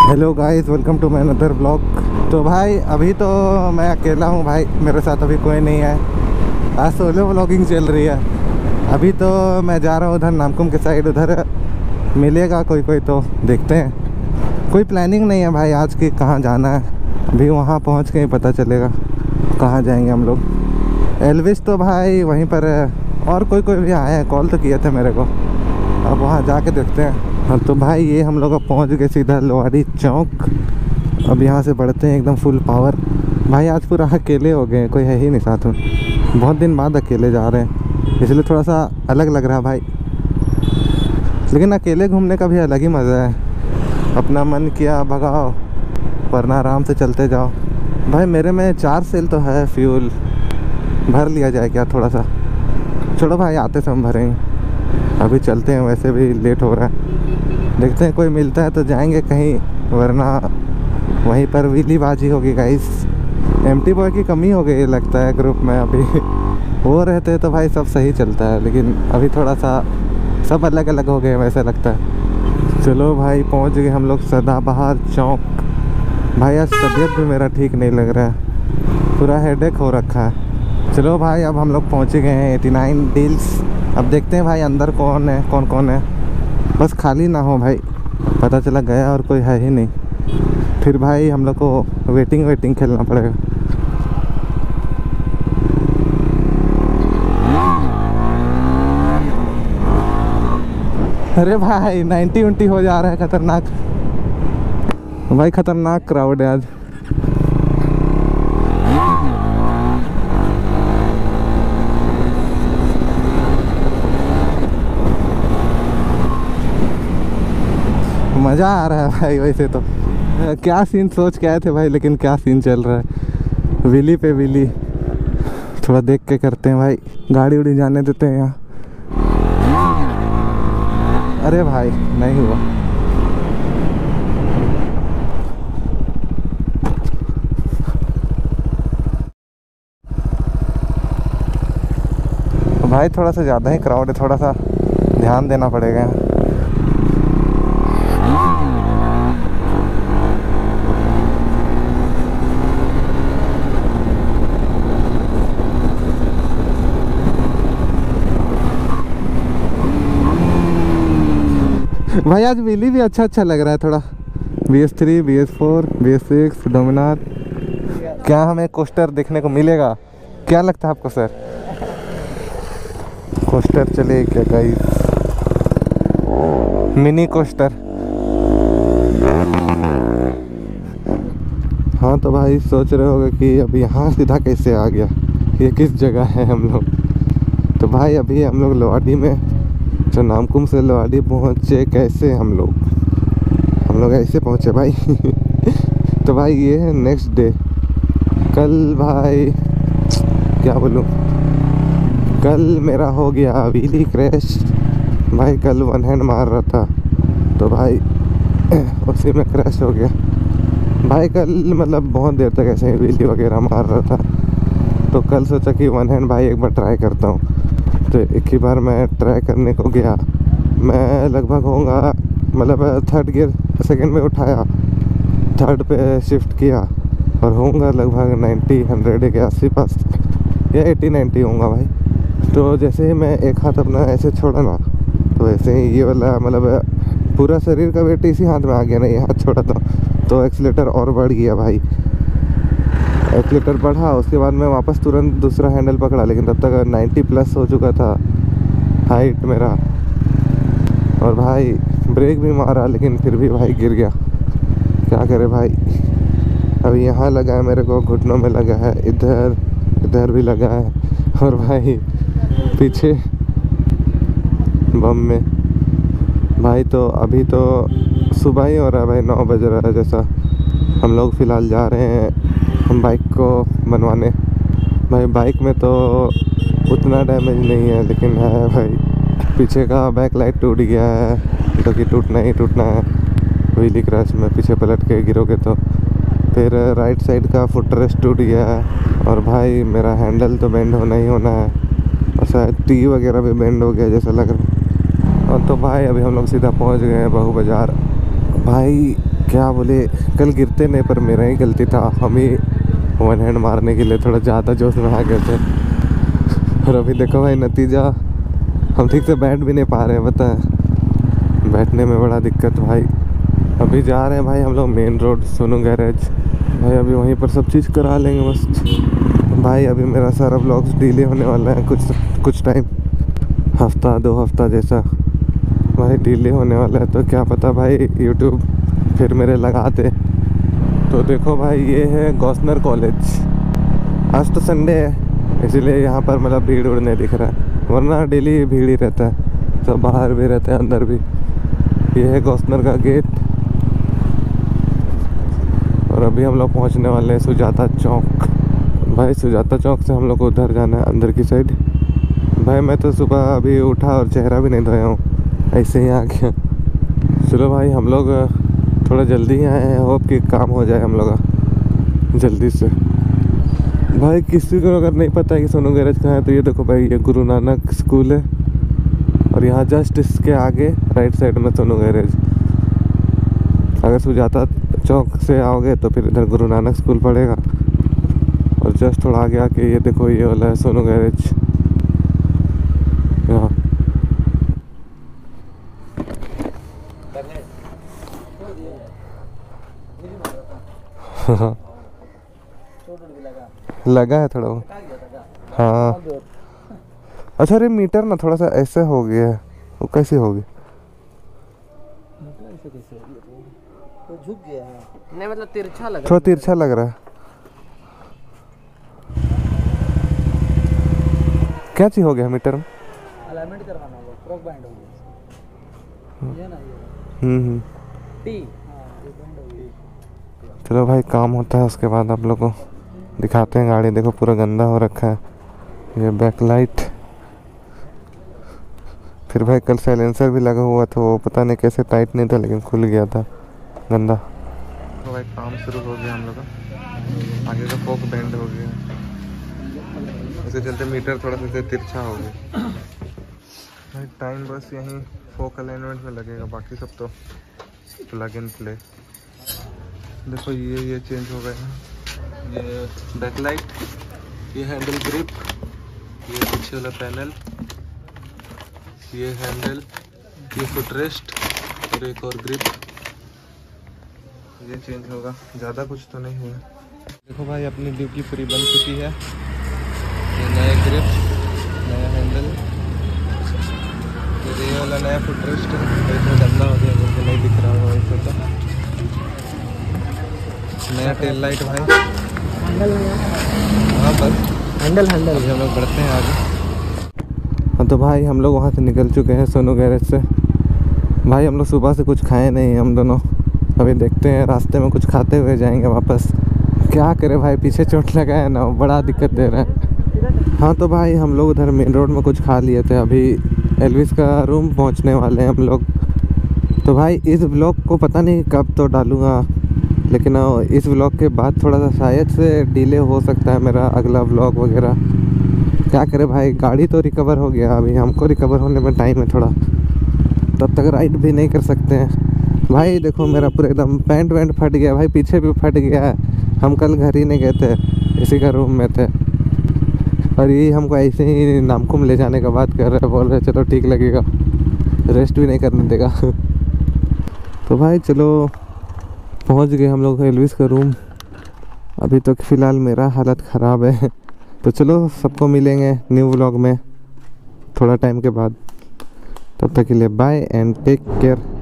Hello guys, welcome to my another blog. तो भाई अभी तो मैं अकेला हूँ भाई, मेरे साथ अभी कोई नहीं है। आज सोलो व्लॉगिंग चल रही है। अभी तो मैं जा रहा हूँ उधर नामकुम के साइड, उधर मिलेगा कोई तो देखते हैं। कोई प्लानिंग नहीं है भाई आज की कहाँ जाना है, अभी वहाँ पहुँच के ही पता चलेगा कहाँ जाएंगे हम लोग। एल्विस तो भाई वहीं पर है, और कोई भी आए हैं, कॉल तो किए थे मेरे को। अब वहाँ जाके देखते हैं। हाँ तो भाई ये हम लोग अब पहुँच गए सीधा लोहाड़ी चौक। अब यहाँ से बढ़ते हैं एकदम फुल पावर। भाई आज पूरा अकेले हो गए, कोई है ही नहीं साथ में। बहुत दिन बाद अकेले जा रहे हैं, इसलिए थोड़ा सा अलग लग रहा है भाई। लेकिन अकेले घूमने का भी अलग ही मज़ा है। अपना मन किया भगाओ, वरना आराम से चलते जाओ। भाई मेरे में 4 सेल तो है, फ्यूल भर लिया जाए क्या थोड़ा सा। छोड़ो भाई, आते समय भरेंगे। अभी चलते हैं, वैसे भी लेट हो रहा है। देखते हैं कोई मिलता है तो जाएंगे कहीं, वरना वहीं पर व्हीलीबाजी होगी गाइस। एम्प्टी बॉय की कमी हो गई लगता है ग्रुप में अभी। वो रहते तो भाई सब सही चलता है, लेकिन अभी थोड़ा सा सब अलग अलग हो गए वैसे लगता है। चलो भाई पहुंच गए हम लोग सदाबहार चौक। भाई आज तबीयत भी मेरा ठीक नहीं लग रहा है, पूरा हेडेक हो रखा है। चलो भाई अब हम लोग पहुँच गए हैं 89 डील्स। अब देखते हैं भाई अंदर कौन है। बस खाली ना हो भाई, पता चला गया और कोई है ही नहीं, फिर भाई हम लोग को वेटिंग खेलना पड़ेगा। अरे भाई 90 हो जा रहा है, खतरनाक भाई, खतरनाक क्राउड है आज। मज़ा आ रहा है भाई। वैसे तो क्या सीन सोच के आए थे भाई, लेकिन क्या सीन चल रहा है। व्हीली पे व्हीली थोड़ा देख के करते हैं भाई, गाड़ी उड़ी जाने देते हैं यहाँ। अरे भाई नहीं हुआ। भाई थोड़ा सा ज़्यादा ही क्राउड है, थोड़ा सा ध्यान देना पड़ेगा। भाई आज व्हीली भी अच्छा लग रहा है थोड़ा। BS3, BS4, BS6, Dominar. क्या हमें कोस्टर देखने को मिलेगा? क्या लगता है आपको सर, कोस्टर चले क्या गाइस? Mini coaster. हाँ तो भाई सोच रहे होगे कि अब यहाँ सीधा कैसे आ गया, ये किस जगह है हम लोग। तो भाई अभी हम लोग लोहाड़ी में, तो नामकुम से लोहाड़ी पहुँचे कैसे हम लोग ऐसे पहुँचे भाई। तो भाई ये है नेक्स्ट डे। कल भाई क्या बोलूँ, कल मेरा हो गया व्हीली क्रैश भाई। कल वन हैंड मार रहा था तो भाई उसी में क्रैश हो गया भाई। कल मतलब बहुत देर तक ऐसे ही व्हीली वगैरह मार रहा था, तो कल सोचा कि वन हैंड भाई एक बार ट्राई करता हूँ। तो एक ही बार मैं ट्राई करने को गया। मैं लगभग होऊंगा, मतलब 3rd गियर सेकंड में उठाया, 3rd पे शिफ्ट किया और होऊंगा लगभग 90-100 के आस पास, या 80-90 होऊंगा भाई। तो जैसे ही मैं एक हाथ अपना ऐसे छोड़ा ना, तो वैसे ही ये वाला मतलब पूरा शरीर का वेट इसी हाथ में आ गया ना, ये हाथ छोड़ा तो एक्सीलेटर और बढ़ गया भाई। एक्सीलेटर बढ़ा, उसके बाद मैं वापस तुरंत दूसरा हैंडल पकड़ा, लेकिन तब तक 90+ हो चुका था हाइट मेरा। और भाई ब्रेक भी मारा, लेकिन फिर भी भाई गिर गया। क्या करे भाई। अभी यहाँ लगा है मेरे को, घुटनों में लगा है, इधर भी लगा है, और भाई पीछे बम में भाई। तो अभी तो सुबह ही हो रहा है भाई, 9 बज रहा है जैसा। हम लोग फ़िलहाल जा रहे हैं हम बाइक को बनवाने। भाई बाइक में तो उतना डैमेज नहीं है, लेकिन है भाई पीछे का बैक लाइट टूट गया है, जो कि टूटना है व्हीली क्रैश में। पीछे पलट के गिरोगे तो फिर राइट साइड का फुट रेस्ट टूट गया है, और भाई मेरा हैंडल तो बेंड होना ही होना है, और शायद टी वगैरह भी बेंड हो गया जैसा लग रहा है। और तो भाई अभी हम लोग सीधा पहुंच गए हैं बहू बाज़ार। भाई क्या बोले, कल गिरते नहीं पर मेरा ही गलती था, हम ही वन हैंड मारने के लिए थोड़ा ज़्यादा जोश में आ गए थे। और अभी देखो भाई नतीजा, हम ठीक से बैठ भी नहीं पा रहे हैं, पता है बैठने में बड़ा दिक्कत भाई। अभी जा रहे हैं भाई हम लोग मेन रोड सोनू गैरेज भाई, अभी वहीं पर सब चीज़ करा लेंगे मस्त भाई। अभी मेरा सारा व्लॉग्स डिले होने वाला है कुछ टाइम, हफ्ता 2 हफ्ता जैसा भाई डिले होने वाला है। तो क्या पता भाई यूट्यूब फिर मेरे लगा दे। तो देखो भाई ये है गॉसनर कॉलेज, आज तो संडे है इसीलिए यहाँ पर मतलब भीड़ उड़ नहीं दिख रहा है, वरना डेली भीड़ ही रहता है, सब बाहर भी रहते हैं अंदर भी। ये है गॉसनर का गेट और अभी हम लोग पहुँचने वाले हैं सुजाता चौक। भाई सुजाता चौक से हम लोग को उधर जाना है अंदर की साइड। भाई मैं तो सुबह अभी उठा और चेहरा भी नहीं धोया हूँ, ऐसे ही आ गया। चलो भाई हम लोग थोड़ा जल्दी ही आए हैं, होप कि काम हो जाए हम लोग का जल्दी से। भाई किसी को अगर नहीं पता है कि सोनू गैरेज कहाँ है तो ये देखो भाई, ये गुरु नानक स्कूल है और यहाँ जस्ट इसके आगे राइट साइड में सोनू गैरेज। अगर सुजाता चौक से आओगे तो फिर इधर गुरु नानक स्कूल पड़ेगा और जस्ट थोड़ा आगे आके ये देखो ये वाला है सोनू गैरेज यहाँ। लगा है थोड़ा वो, हाँ। अच्छा अरे मीटर ना थोड़ा सा ऐसे हो गया है, वो कैसे हो गया? तो झुक गया है, नहीं मतलब तिरछा लग रहा है, थोड़ा तिरछा लग रहा है। क्या चीज हो गया मीटर में? अलाइनमेंट करवाना होगा, क्रॉक बैंड हो गया ये ना ये टी, हां ये बैंड हो गया। चलो भाई काम होता है उसके बाद आप लोग को दिखाते हैं। गाड़ी देखो पूरा गंदा हो रखा है, ये बैकलाइट। फिर भाई कल साइलेंसर भी लगा हुआ था, वो पता नहीं कैसे टाइट नहीं था लेकिन खुल गया था गंदा। तो भाई काम शुरू हो गया हम लोग का, आगे का फोक बेंड हो गया, उसके चलते मीटर थोड़ा सा तिरछा हो गया भाई। टाइम बस यहीं फोक अलाइनमेंट में लगेगा, बाकी सब तो प्लग इन प्ले। देखो ये चेंज हो गया है, ये बैकलाइट, ये हैंडल ग्रिप, ये पीछे वाला पैनल, ये हैंडल, ये फुटरेस्ट और एक और ग्रिप, ये चेंज होगा, ज़्यादा कुछ तो नहीं हुआ। देखो भाई अपनी ड्यूटी पूरी बन चुकी है। ये नया ग्रिप, नया हैंडल, फिर ये वाला नया फुटरेस्ट है, गंदा हो गया मुझे नहीं दिख रहा होगा वैसे तो। नया टेल लाइट भाई, हाँ बस हैंडल अभी हम लोग बढ़ते हैं आगे। हाँ तो भाई हम लोग वहाँ से निकल चुके हैं सोनू गैरेज से। भाई हम लोग सुबह से कुछ खाए नहीं हम दोनों, अभी देखते हैं रास्ते में कुछ खाते हुए जाएंगे वापस। क्या करें भाई, पीछे चोट लगा है ना, बड़ा दिक्कत दे रहा है। हाँ तो भाई हम लोग उधर मेन रोड में कुछ खा लिए थे, अभी एल्विस का रूम पहुँचने वाले हैं हम लोग। तो भाई इस व्लॉग को पता नहीं कब तो डालूँगा, लेकिन इस व्लॉग के बाद थोड़ा सा शायद से डिले हो सकता है मेरा अगला व्लॉग वगैरह। क्या करे भाई, गाड़ी तो रिकवर हो गया, अभी हमको रिकवर होने में टाइम है थोड़ा, तब तक राइड भी नहीं कर सकते हैं। भाई देखो मेरा पूरा एकदम पैंट वैंट फट गया भाई, पीछे भी फट गया है। हम कल घर ही नहीं गए थे, इसी का रूम में थे और ये हमको ऐसे ही नामकुम ले जाने का बात कर रहे हैं, बोल रहे चलो ठीक लगेगा, रेस्ट भी नहीं करने देगा। तो भाई चलो पहुंच गए हम लोग एल्विस का रूम। अभी तक फ़िलहाल मेरा हालत ख़राब है, तो चलो सबको मिलेंगे न्यू व्लॉग में थोड़ा टाइम के बाद। तब तक के लिए बाय एंड टेक केयर।